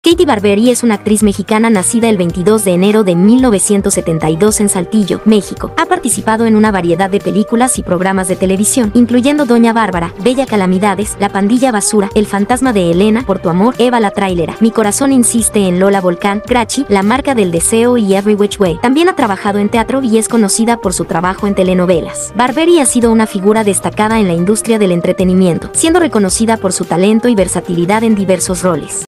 Katy Barberry es una actriz mexicana nacida el 22 de enero de 1972 en Saltillo, México. Ha participado en una variedad de películas y programas de televisión, incluyendo Doña Bárbara, Bella Calamidades, La Pandilla Basura, El Fantasma de Elena, Por tu amor, Eva la Trailera, Mi corazón insiste en Lola Volcán, Grachi, La Marca del Deseo y Every Which Way. También ha trabajado en teatro y es conocida por su trabajo en telenovelas. Barberry ha sido una figura destacada en la industria del entretenimiento, siendo reconocida por su talento y versatilidad en diversos roles.